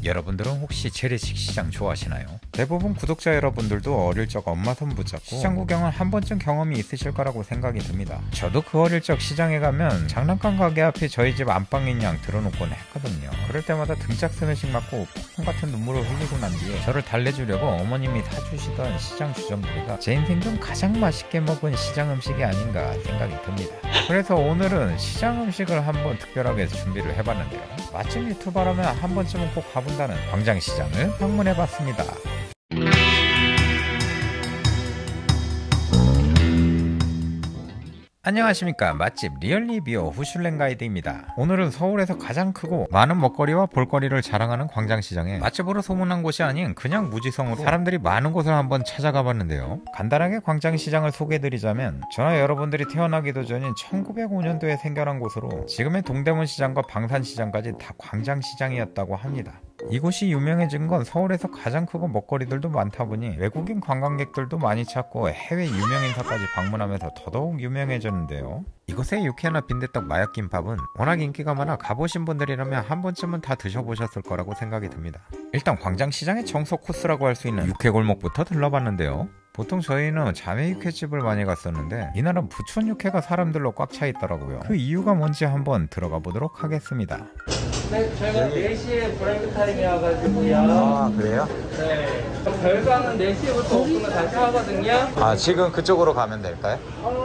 여러분들은 혹시 재래식 시장 좋아하시나요? 대부분 구독자 여러분들도 어릴 적 엄마 손 붙잡고 시장 구경은 한 번쯤 경험이 있으실 거라고 생각이 듭니다. 저도 그 어릴 적 시장에 가면 장난감 가게 앞에 저희 집 안방인 양 들어놓곤 했거든요. 그럴 때마다 등짝 스매싱 맞고 폭풍 같은 눈물을 흘리고 난 뒤에 저를 달래주려고 어머님이 사주시던 시장 주전부리가 제 인생 중 가장 맛있게 먹은 시장 음식이 아닌가 생각이 듭니다. 그래서 오늘은 시장 음식을 한번 특별하게 준비를 해봤는데요. 맛집 유튜버라면 한 번쯤은 꼭 가본다는 광장시장을 방문해봤습니다. 안녕하십니까. 맛집 리얼리뷰어 후슐랭 가이드입니다. 오늘은 서울에서 가장 크고 많은 먹거리와 볼거리를 자랑하는 광장시장에 맛집으로 소문난 곳이 아닌 그냥 무지성으로 사람들이 많은 곳을 한번 찾아가 봤는데요. 간단하게 광장시장을 소개해드리자면 저나 여러분들이 태어나기도 전인 1905년도에 생겨난 곳으로 지금의 동대문시장과 방산시장까지 다 광장시장이었다고 합니다. 이곳이 유명해진 건 서울에서 가장 크고 먹거리들도 많다 보니 외국인 관광객들도 많이 찾고 해외 유명인사까지 방문하면서 더더욱 유명해졌는데요. 이곳의 육회나 빈대떡 마약김밥은 워낙 인기가 많아 가보신 분들이라면 한 번쯤은 다 드셔보셨을 거라고 생각이 듭니다. 일단 광장시장의 정석 코스라고 할 수 있는 육회골목부터 들러봤는데요. 보통 저희는 자매 육회집을 많이 갔었는데 이날은 부천 육회가 사람들로 꽉 차 있더라고요. 그 이유가 뭔지 한번 들어가 보도록 하겠습니다. 네, 저희가 4시에 브레이크 타임이어가지고요. 아, 그래요? 네. 별관은 4시부터 오픈을 다시 하거든요. 아, 지금 그쪽으로 가면 될까요?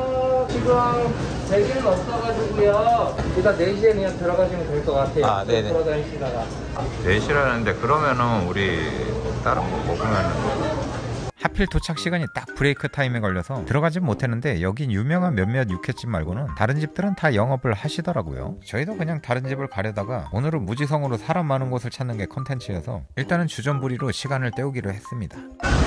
지금 대기는 없어가지고요. 일단 4시에 그냥 들어가시면 될 것 같아요. 아, 네네. 돌아다니시다가. 4시라는데 그러면은 우리 다른 거 먹으면 하필 도착 시간이 딱 브레이크 타임에 걸려서 들어가진 못했는데 여긴 유명한 몇몇 육회집 말고는 다른 집들은 다 영업을 하시더라고요. 저희도 그냥 다른 집을 가려다가 오늘은 무지성으로 사람 많은 곳을 찾는 게 컨텐츠여서 일단은 주전부리로 시간을 때우기로 했습니다.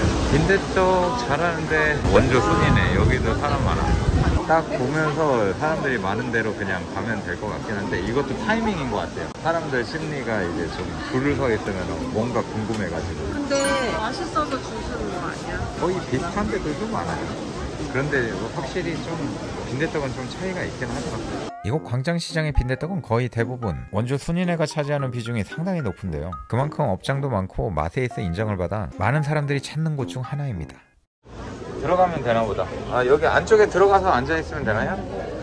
빈대떡 잘하는데 원조 순이네. 여기도 사람 많아. 딱 보면서 사람들이 많은 데로 그냥 가면 될 것 같긴 한데 이것도 타이밍인 것 같아요. 사람들 심리가 이제 좀 줄을 서 있으면 뭔가 궁금해가지고. 근데 맛있어서 줄 서는 거 아니야? 거의 비슷한 데들도 많아요. 그런데 확실히 좀 빈대떡은 좀 차이가 있긴 하더라고요. 이곳 광장시장의 빈대떡은 거의 대부분 원조 순이네가 차지하는 비중이 상당히 높은데요. 그만큼 업장도 많고 맛에 있어 인정을 받아 많은 사람들이 찾는 곳 중 하나입니다. 들어가면 되나 보다. 아, 여기 안쪽에 들어가서 앉아있으면 되나요?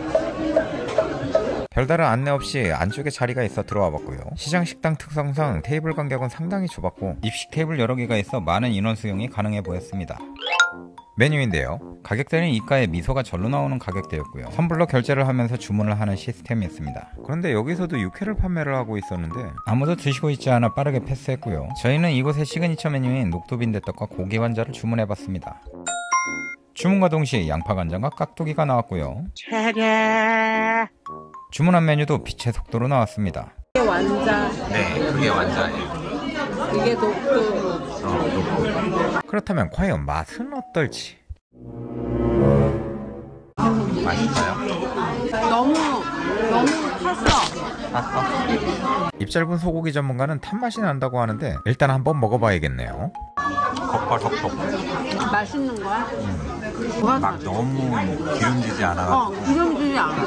별다른 안내 없이 안쪽에 자리가 있어 들어와 봤고요. 시장 식당 특성상 테이블 간격은 상당히 좁았고 입식 테이블 여러 개가 있어 많은 인원 수용이 가능해 보였습니다. 메뉴인데요. 가격대는 이가에 미소가 절로 나오는 가격대였고요. 선불로 결제를 하면서 주문을 하는 시스템이었습니다. 그런데 여기서도 육회를 판매를 하고 있었는데 아무도 드시고 있지 않아 빠르게 패스했고요. 저희는 이곳의 시그니처 메뉴인 녹두빈대떡과 고기완자를 주문해봤습니다. 주문과 동시에 양파간장과 깍두기가 나왔고요. 주문한 메뉴도 빛의 속도로 나왔습니다. 이게 완자. 네, 그게 완자예요. 이게 녹두. 녹두. 그렇다면 과연 맛은 어떨지? 맛있어요? 너무 탔어. 입 짧은 소고기 전문가는 탄맛이 난다고 하는데 일단 한번 먹어봐야겠네요. 겉바속촉. 맛있는 거야? 막 너무 기름지지 않아가지고 기름지지 않아.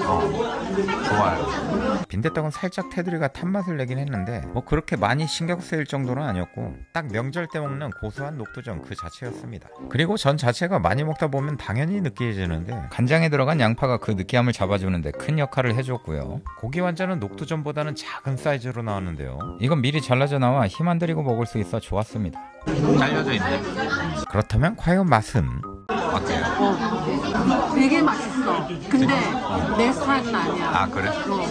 좋아요. 빈대떡은 살짝 테두리가 탄맛을 내긴 했는데 뭐 그렇게 많이 신경 쓰일 정도는 아니었고 딱 명절 때 먹는 고소한 녹두전 그 자체였습니다. 그리고 전 자체가 많이 먹다 보면 당연히 느끼해지는데 간장에 들어간 양파가 그 느끼함을 잡아주는데 큰 역할을 해줬고요. 고기 완자는 녹두전보다는 작은 사이즈로 나왔는데요. 이건 미리 잘라져 나와 힘 안 들이고 먹을 수 있어 좋았습니다. 잘려져 있네. 그렇다면 과연 맛은? 어때요? 되게 맛있어. 근데 내 스타일은 아니야. 아, 그래?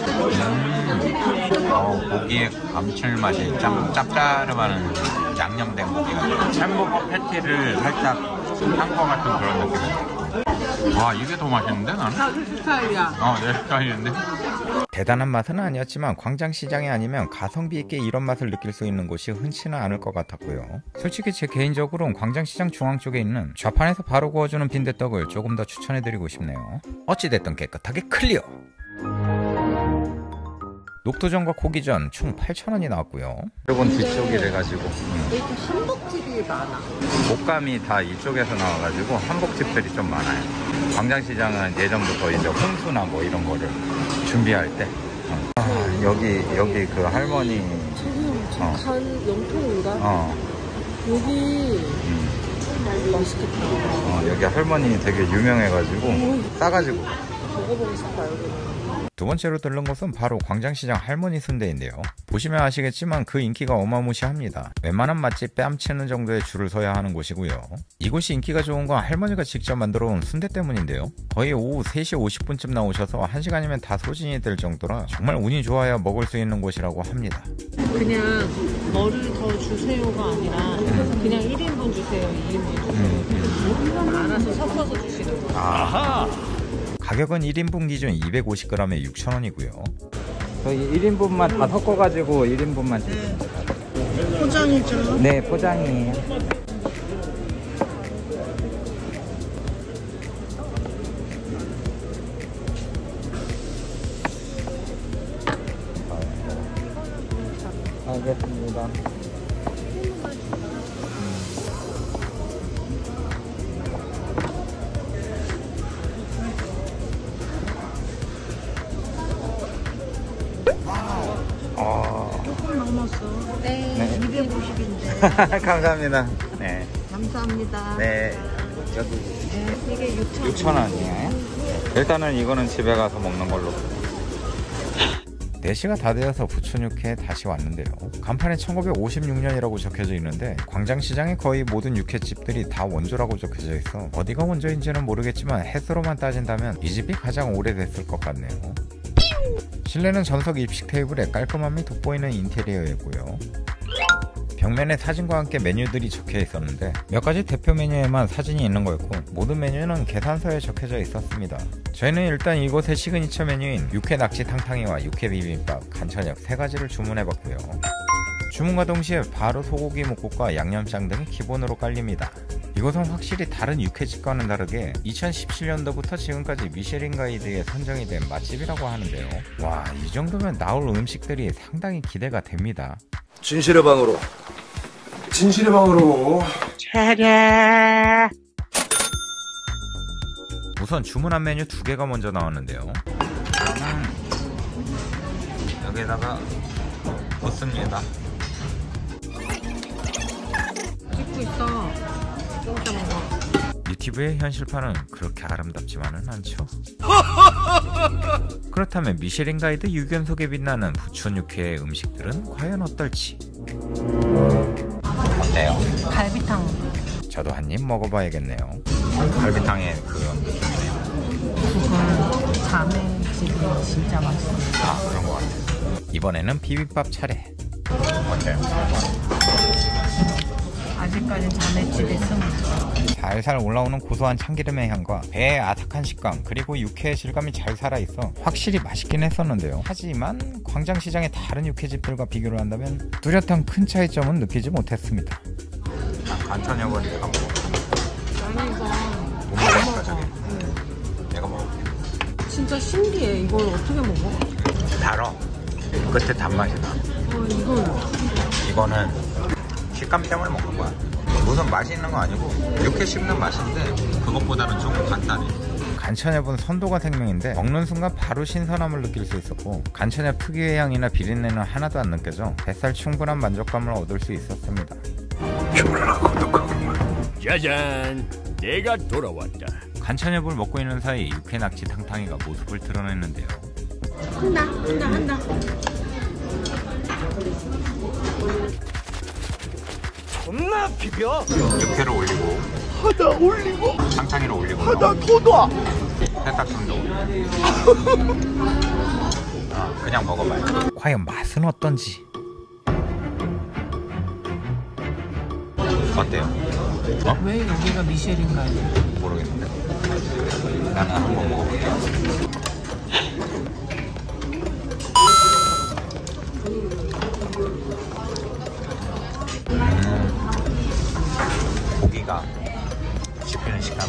고기의 감칠맛이 짭짤하는 양념된 고기가 햄버거 패티를 살짝 한 거 같은 그런 느낌. 와, 이게 더 맛있는데 나는? 자기 스타일이야. 내 스타일인데? 대단한 맛은 아니었지만 광장시장이 아니면 가성비 있게 이런 맛을 느낄 수 있는 곳이 흔치는 않을 것 같았고요. 솔직히 제 개인적으로는 광장시장 중앙 쪽에 있는 좌판에서 바로 구워주는 빈대떡을 조금 더 추천해드리고 싶네요. 어찌됐든 깨끗하게 클리어! 녹두전과 고기전 총 8,000원이 나왔고요. 이건 뒤쪽이래가지고 여기 한복집이 많아. 목감이 다 이쪽에서 나와가지고 한복집들이 좀 많아요. 광장시장은 예전부터 이제 홍수나 뭐 이런 거를 준비할 때 여기 그 할머니 간 염통인가? 여기 맛있겠다. 여기 할머니 되게 유명해가지고 싸가지고 먹어보고 싶다 여기는. 두 번째로 들른 곳은 바로 광장시장 할머니 순대인데요. 보시면 아시겠지만 그 인기가 어마무시합니다. 웬만한 맛집 뺨치는 정도의 줄을 서야 하는 곳이고요. 이곳이 인기가 좋은 건 할머니가 직접 만들어 온 순대 때문인데요. 거의 오후 3시 50분쯤 나오셔서 1시간이면 다 소진이 될 정도라 정말 운이 좋아야 먹을 수 있는 곳이라고 합니다. 그냥 뭐를 더 주세요가 아니라 그냥 1인분 주세요, 2인분 주세요. 알아서 섞어서 주시는 거. 아하! 가격은 1인분 기준 250g에 6,000원이고요. 저희 1인분만 다 섞어가지고 1인분만 주세요. 포장이죠? 네, 포장이에요. 알겠습니다. 조금 넘었어. 네, 250인데. 감사합니다. 네. 감사합니다. 네. 여기 네, 이게 6,000원이에요. 일단은 이거는 집에 가서 먹는 걸로. 4시가 다 되어서 부천육회에 다시 왔는데요. 간판에 1956년이라고 적혀져 있는데 광장시장의 거의 모든 육회집들이 다 원조라고 적혀져 있어 어디가 원조인지는 모르겠지만 횟수로만 따진다면 이 집이 가장 오래됐을 것 같네요. 실내는 전석 입식 테이블에 깔끔함이 돋보이는 인테리어였고요. 벽면에 사진과 함께 메뉴들이 적혀 있었는데 몇 가지 대표 메뉴에만 사진이 있는 거였고 모든 메뉴는 계산서에 적혀져 있었습니다. 저희는 일단 이곳의 시그니처 메뉴인 육회 낙지 탕탕이와 육회 비빔밥, 간천역 3가지를 주문해봤고요. 주문과 동시에 바로 소고기 묵국과 양념장 등이 기본으로 깔립니다. 이곳은 확실히 다른 육회집과는 다르게 2017년도부터 지금까지 미쉐린 가이드에 선정이 된 맛집이라고 하는데요. 와, 이 정도면 나올 음식들이 상당히 기대가 됩니다. 진실의 방으로. 진실의 방으로. 차례. 우선 주문한 메뉴 2개가 먼저 나왔는데요. 저는 여기다가 넣습니다. 찍고 있어. 좀 이따 먹어. 유튜브의 현실판은 그렇게 아름답지만은 않죠. 그렇다면 미쉐린 가이드 6연속에 빛나는 부천 육회의 음식들은 과연 어떨지. 어때요? 갈비탕. 저도 한 입 먹어봐야겠네요. 갈비탕의 그런 느낌이네요. 그건 자매집이 진짜 맛있어. 아, 그런 것 같아요. 이번에는 비빔밥 차례. 어때요? 아직까지 자매집의 승. 살살 올라오는 고소한 참기름의 향과 배의 아삭한 식감 그리고 육회의 질감이 잘 살아있어 확실히 맛있긴 했었는데요. 하지만 광장시장의 다른 육회집들과 비교를 한다면 뚜렷한 큰 차이점은 느끼지 못했습니다. 간천역은 내가 먹어. 나는 이거 못 먹으니까 저기. 내가 먹을게. 진짜 신기해. 이걸 어떻게 먹어? 달어. 끝에 단맛이 나. 이거는 식감 때문에 먹는 거야. 무슨 맛이 있는 거 아니고 이렇게 씹는 맛인데 그것보다는 조금 간단해. 간천엽은 선도가 생명인데 먹는 순간 바로 신선함을 느낄 수 있었고 간천엽 특유의 향이나 비린내는 하나도 안 느껴져 뱃살 충분한 만족감을 얻을 수 있었습니다. 짜잔! 내가 돌아왔다. 간천엽을 먹고 있는 사이 육회 낙지 탕탕이가 모습을 드러냈는데요. 한다. 존나 비벼. 육회를 올리고 하다 올리고 탕탕이를 올리고 하다 더 놔. 세탁품도 그냥 먹어봐요. 과연 맛은 어떤지. 어때요? 왜 여기가 미쉐린가요? 모르겠는데 나는 한번 먹어볼게요. 고기가 씹히는 식감.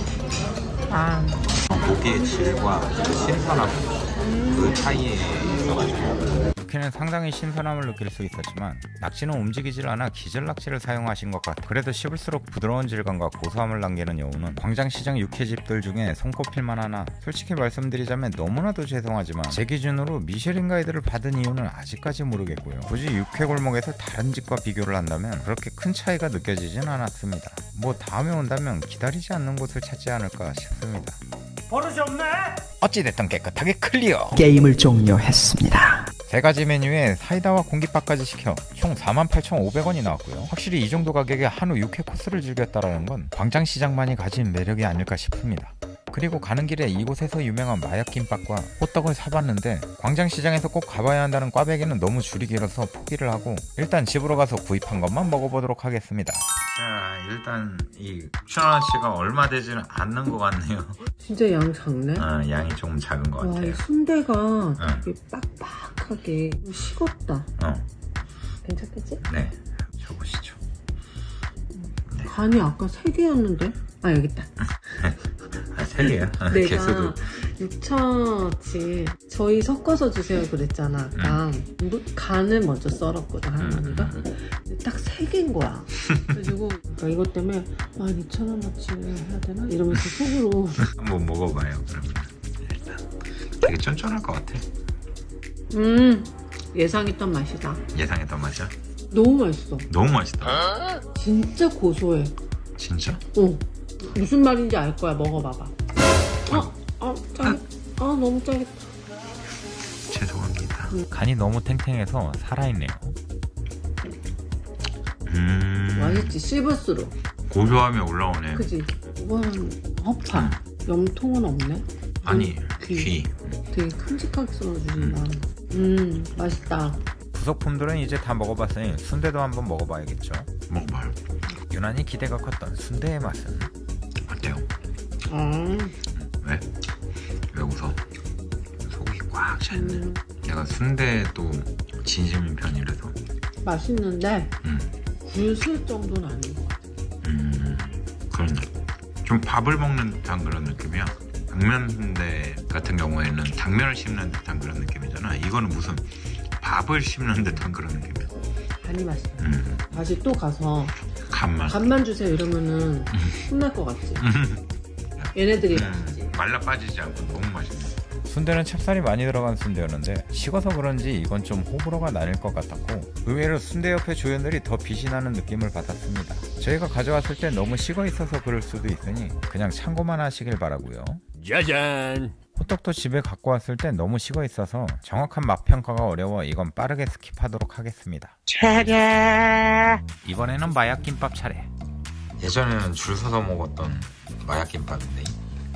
고기의 질과 신선함 그 차이에 있어가지고 좋게는 상당히 신선함을 느낄 수 있었지만 낚시는 움직이질 않아 기절 낚시를 사용하신 것 같아. 그래도 씹을수록 부드러운 질감과 고소함을 남기는 여우는 광장시장 육회집들 중에 손꼽힐만 하나, 솔직히 말씀드리자면 너무나도 죄송하지만 제 기준으로 미쉐린 가이드를 받은 이유는 아직까지 모르겠고요. 굳이 육회골목에서 다른 집과 비교를 한다면 그렇게 큰 차이가 느껴지진 않았습니다. 뭐 다음에 온다면 기다리지 않는 곳을 찾지 않을까 싶습니다. 버릇이 없네. 어찌됐든 깨끗하게 클리어. 게임을 종료했습니다. 3가지 메뉴에 사이다와 공깃밥까지 시켜 총 48,500원이 나왔고요. 확실히 이 정도 가격에 한우 육회 코스를 즐겼다라는 건 광장시장만이 가진 매력이 아닐까 싶습니다. 그리고 가는 길에 이곳에서 유명한 마약김밥과 호떡을 사봤는데 광장시장에서 꼭 가봐야 한다는 꽈배기는 너무 줄이 길어서 포기를 하고 일단 집으로 가서 구입한 것만 먹어보도록 하겠습니다. 자, 일단 이 6,000원어치가 얼마 되지는 않는 것 같네요. 진짜 양 작네. 양이 조금 작은 것 와, 같아요. 이 순대가 되게 빡빡하게 식었다. 괜찮겠지? 네, 줘보시죠. 네. 간이 아까 3개였는데? 아, 여기 있다. 3개야? 내가 개수도 6,000원어치 저희 섞어서 주세요 그랬잖아. 간을 먼저 썰었거든, 할머니가. 딱 3개인 거야. 그래가지고 그러니까 이것 때문에 12,000원어치를 해야 되나? 이러면서 속으로 한번 먹어봐요. 그러면 일단 되게 쫀쫀할 것 같아. 예상했던 맛이다. 예상했던 맛이야? 너무 맛있어. 너무 맛있다. 진짜 고소해. 진짜? 무슨 말인지 알 거야. 먹어봐봐. 짜겠다. 너무 짜겠다. 죄송합니다. 간이 너무 탱탱해서 살아있네요. 맛있지? 씹을수록. 고소함이 올라오네. 그치? 이거는 허파. 염통은 없네. 아니, 귀. 되게 큼직하게 썰어주신다. 맛있다. 부속품들은 이제 다 먹어봤으니 순대도 한번 먹어봐야겠죠. 먹어봐요. 유난히 기대가 컸던 순대의 맛은 어때요? 왜? 왜 웃어? 속이 꽉 차있네. 내가 순대도 진심인 편이라서 맛있는데 굴술 정도는 아닌 것 같아. 그러네. 좀 밥을 먹는 듯한 그런 느낌이야. 당면 순대 같은 경우에는 당면을 씹는 듯한 그런 느낌이잖아. 이거는 무슨 밥을 씹는 듯한 그런 느낌이야. 간이 맛있어. 다시 또 가서 간만 주세요 이러면은 혼날 것 같지. 얘네들이 맛있지. 말라 빠지지 않고 너무 맛있네. 순대는 찹쌀이 많이 들어간 순대였는데 식어서 그런지 이건 좀 호불호가 나뉠 것 같았고 의외로 순대 옆에 조연들이 더 빛이 나는 느낌을 받았습니다. 저희가 가져왔을 때 너무 식어 있어서 그럴 수도 있으니 그냥 참고만 하시길 바라고요. 짜잔. 호떡도 집에 갖고 왔을 때 너무 식어 있어서 정확한 맛 평가가 어려워 이건 빠르게 스킵하도록 하겠습니다. 이번에는 마약김밥 차례. 예전에는 줄 서서 먹었던 마약김밥인데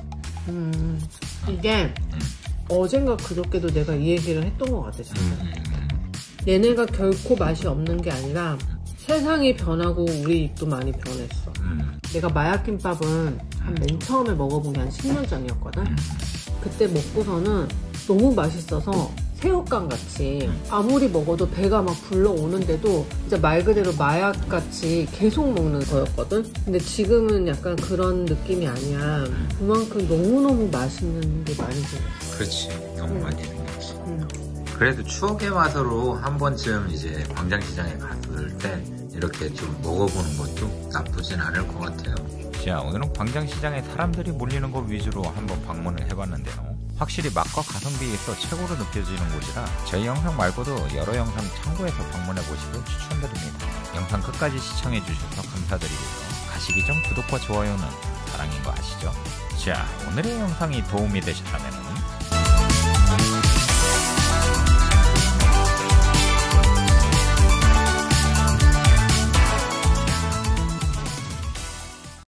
이게 어젠가 그저께도 내가 이 얘기를 했던 것 같아. 얘네가 결코 맛이 없는 게 아니라 세상이 변하고 우리 입도 많이 변했어. 내가 마약김밥은 한 맨 처음에 먹어본 게 한 10년 전이었거든. 그때 먹고서는 너무 맛있어서 새우깡 같이 아무리 먹어도 배가 막 불러오는데도 진짜 말 그대로 마약같이 계속 먹는 거였거든. 근데 지금은 약간 그런 느낌이 아니야. 그만큼 너무너무 맛있는 게 많이 생겼어. 그렇지, 너무 많이 생겼어. 그래도 추억의 맛으로 한 번쯤 이제 광장시장에 갔을 때 이렇게 좀 먹어보는 것도 나쁘진 않을 것 같아요. 자, 오늘은 광장시장에 사람들이 몰리는 곳 위주로 한번 방문을 해봤는데요. 확실히 맛과 가성비에 있어 최고로 느껴지는 곳이라 저희 영상 말고도 여러 영상 참고해서 방문해보시고 추천드립니다. 영상 끝까지 시청해주셔서 감사드리고요. 가시기 전 구독과 좋아요는 사랑인 거 아시죠? 자, 오늘의 영상이 도움이 되셨다면